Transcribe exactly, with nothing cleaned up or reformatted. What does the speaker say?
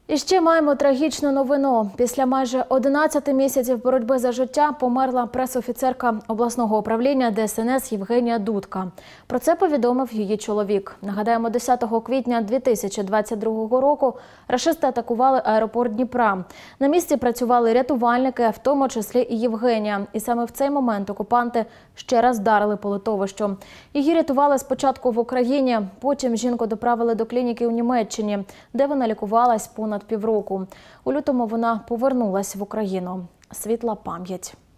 І ще маємо трагічну новину. Після майже одинадцяти місяців боротьби за життя померла пресофіцерка обласного управління Де Ес Ен Ес Євгенія Дудка. Про це повідомив її чоловік. Нагадаємо, десятого квітня дві тисячі двадцять другого року рашисти атакували аеропорт Дніпра. На місці працювали рятувальники, в тому числі і Євгенія. І саме в цей момент окупанти ще раз вдарили по литовищу. Її рятували спочатку в Україні, потім жінку доправили до клініки у Німеччині, де вона лікувалась понад півроку. У лютому вона повернулась в Україну. Світла пам'ять.